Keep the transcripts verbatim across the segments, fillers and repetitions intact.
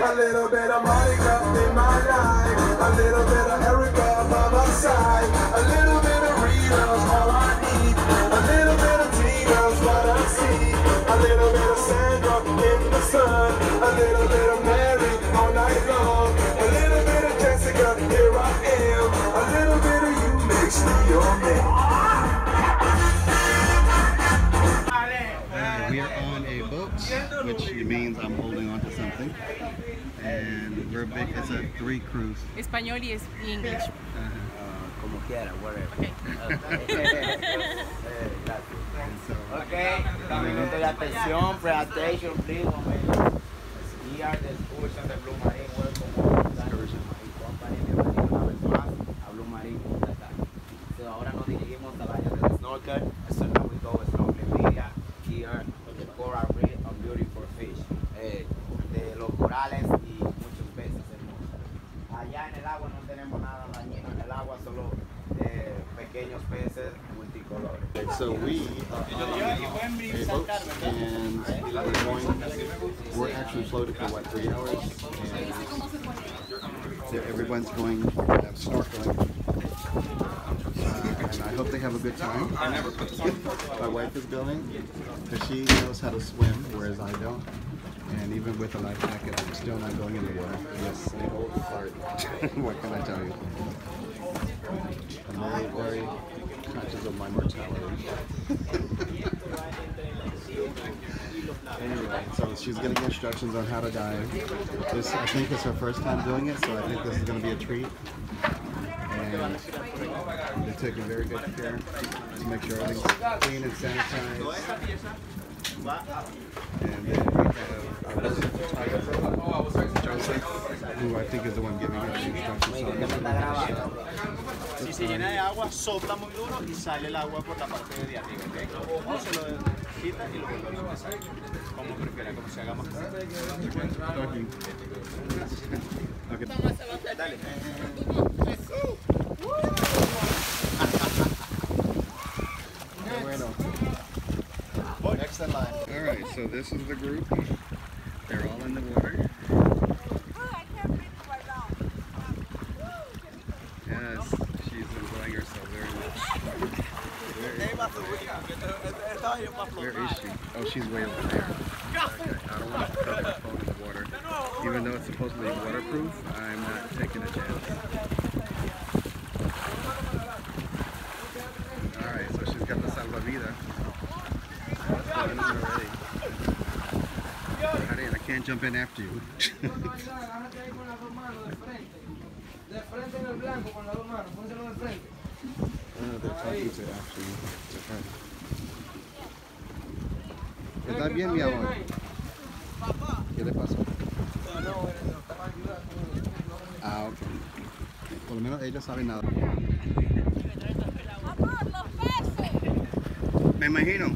A little bit of Monica in my life, a little bit of Erica by my side, a little bit of Rita's all I need, a little bit of Tina's what I see, a little bit of Sandra in the sun, a little bit of Mary all night long, a little bit of Jessica, here I am, a little bit of you makes me your man. We are on a boat, which means I'm holding on to something, and we're big. It's a three cruise. Español y es English. Uh-huh. Uh, como quiera, whatever. Okay. So, okay, minuto de atención, pay attention, please, one minute. We are the excursion de Blue Marine. Welcome. Excursion. Company, bienvenido una vez más a Blue Marine Punta. So, ahora nos dirigimos al área del snorkel. So now we go snorkeling area here. The coral reef of beautiful fish, eh, de los corales y muchos peces hermosos. Allá en el agua no tenemos nada dañino en el agua, solo eh, pequeños peces multicolores. So we are on a boat, and we're going. We're actually floated for what, three hours, and so everyone's going to have snorkeling. And I hope they have a good time. My wife is going because she knows how to swim, whereas I don't. And even with a life jacket, I'm still not going in the water. Yes, they hold apart. What can I tell you? I'm very, very conscious of my mortality. Anyway, so she's getting instructions on how to dive. This, I think, is her first time doing it, so I think this is going to be a treat. And they're taking very good care to make sure everything's clean and sanitized. And then we have our photographer, Joseph, who I think is the one giving us the instructions. So I'm going to give it a shot. Si se llena de agua, sopla muy duro y sale el agua por la parte de arriba, ¿ok? O se lo quita y lo vuelve a empezar. Como prefiera, como se haga más fácil. Okay. Dale. Next in line. Alright, so this is the group. They're all in the water. Yes, she's enjoying herself very much. Where is, where is she? Oh, she's way over there. Okay, I don't want to put my phone in the water. Even though it's supposedly waterproof, I'm not taking a chance. Alright, so she's got the salvavidas. What's going on already? I can't jump in after you. Oh, they're talking to actually to her. ¿Estás bien, mi amor? ¿Qué le pasó? Ah, ok. Por lo menos ellos saben nada. Me imagino.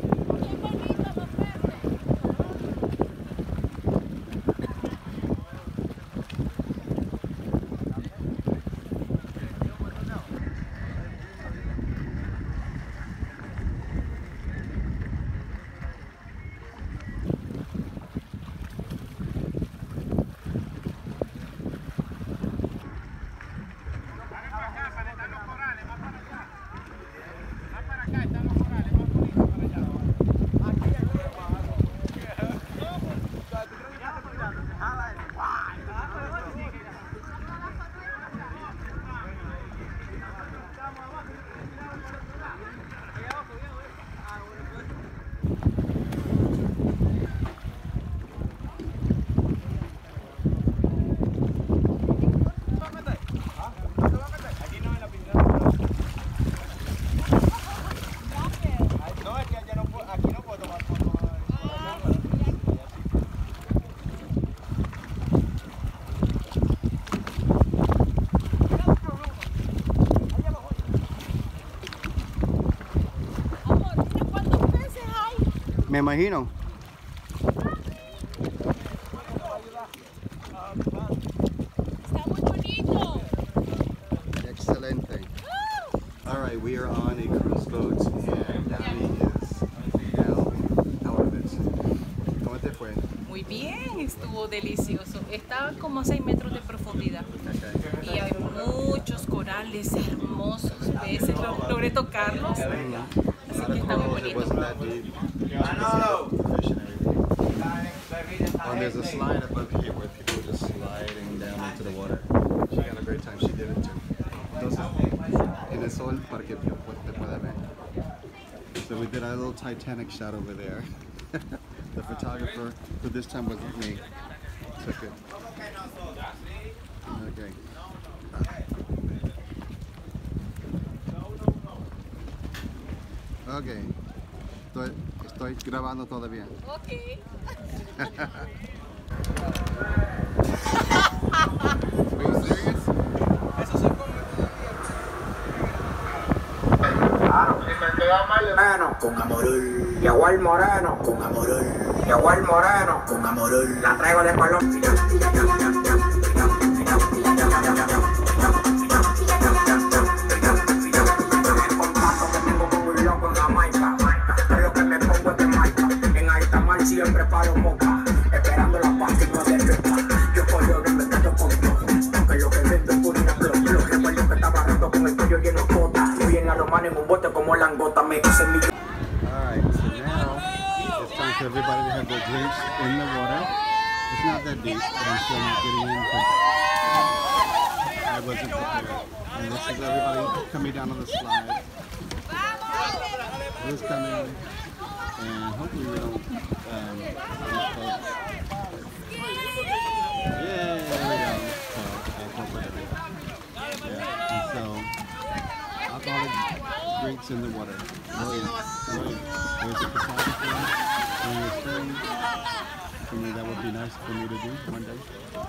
Me imagino. Está muy bonito. Excelente. All right, we are on a cruise boat and Danny is now out of it. ¿Cómo te fue? Muy bien, estuvo delicioso. Estaba como a seis metros de profundidad. Okay. Y hay muchos corales hermosos. Peces, Log- logré tocarlos. Así que está muy It bonito. wasn't that deep. Fish and everything. And there's a slide above here where people are just sliding down into the water. She had a great time. She did it too. Entonces, en el sol para que te pueda ver. So we did our little Titanic shot over there. The photographer, who this time wasn't me, took it. Okay. Okay. Estoy, estoy grabando todavía. Ok. Are you serious? Moreno, con amorul. Llegó el moreno, con amorul. Llegó el moreno, con amorul. La traigo de color. Siempre paro moca, esperando la paz y no de rica. Yo pollo de mercado con todo, que lo que vendo es pura flor. Lo recuerdo que estaba roto con el cuello lleno de cota. Fui en la romana en un bote como langota, me hice mi... Alright, so now it's time for everybody to have their drinks in the water. It's not that deep, but I'm still not getting in because I wasn't prepared. And this is everybody coming down on the slide. Who's coming? And hopefully we don't um, lose folks. Yeah, there we go. So I'll corporate everything. Yeah. And so alcoholic drinks in the water. William, William, there's a photographer on your screen. For me, that would be nice for me to do one day.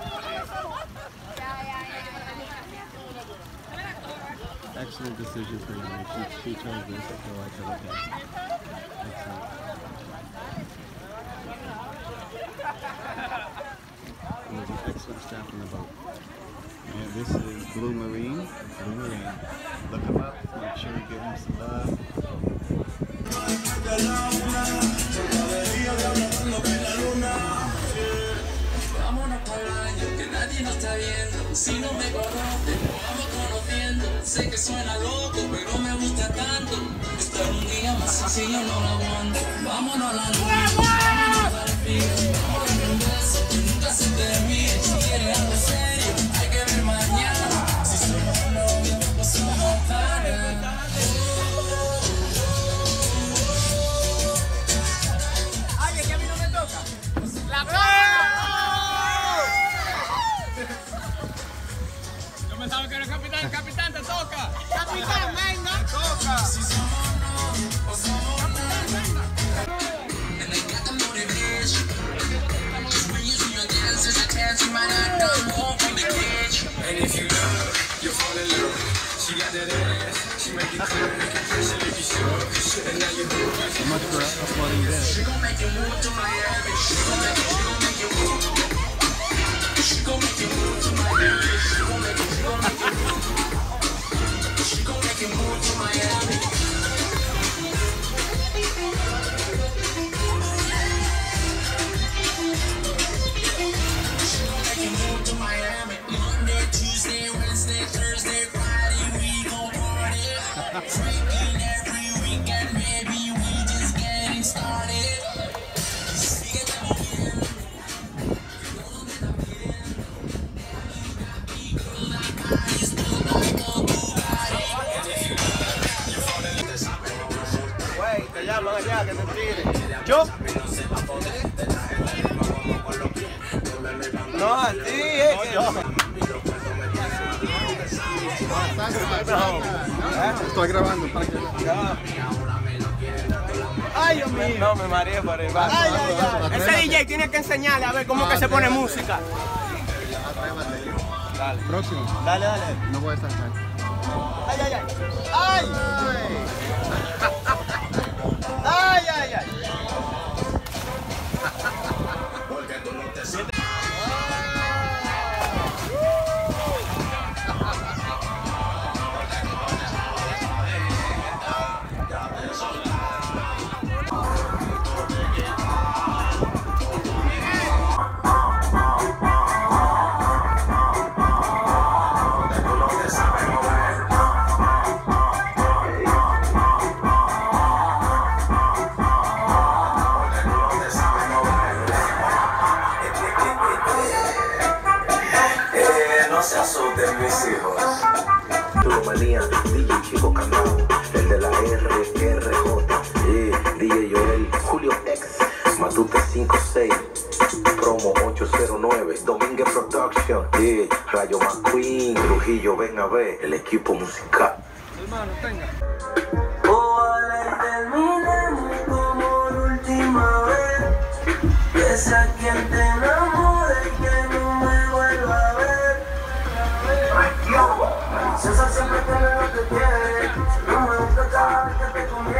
Excellent decision for you. She, she chose this, so I said okay. Excellent. There's an excellent staff on the boat. And this is Blue Marine. Blue Marine. Look them up. Make sure you give them some love. Vámonos por el año, que nadie nos está viendo. Si no me conoce, nos vamos conociendo. Sé que suena loco, pero me gusta tanto. Estar un día más así yo no lo aguanto. Vámonos a la luna, vámonos al frío. Vámonos a un beso, que nunca se termine. Si quieres algo serio, hay que ver mañana. Si somos novios, pues somos panas. Oye, que a mí no me toca. La Yo me sabía que era capitán, el capitán te toca. Capitán, venga. Te toca. Si somos novios, o somos capitán, venga. And they got the motivation. When you see your dance, there's a chance you might not come home from the cage. And if you love, you fall in love. She got that ass, she make it clear. She make you sure, and now you do it. So much for uploading this. She gon' make you move to Miami. She gon' make you, she gon' make you move. She gon' make you move to Miami. She gon' make you, she gon' make you move. She gon' make you move to Miami. She gon' make you move to Miami. Monday, Tuesday, Wednesday, Thursday, Friday, we gon' party. Drinking every weekend, baby, we just getting started. Güey, te llaman allá que te tire. ¿Yo? No, a ti, eh. No, yo. Estoy grabando para que... Ay, Dios mío. No, me mareé por el vaso. Ay, ay, ay. Ese D J tiene que enseñarle a ver cómo que se pone música. Dale. Próximo. Dale, dale. No voy a estar acá. Ay, ay, ay. Ay. Ay, ay, ay. Chico Candado, el de la R R J, eh, D J Joel, Julio X, Matute cinco seis, Promo ocho cero nueve, Domínguez Production, eh, Rayo McQueen, Trujillo, ven a ver, el equipo musical. Hermano, tenga. Ojalá y terminemos como la última vez, que sea quien te enamore y que no me vuelva a ver. César siempre tiene lo que quiere, no me gusta cada vez que te conviene.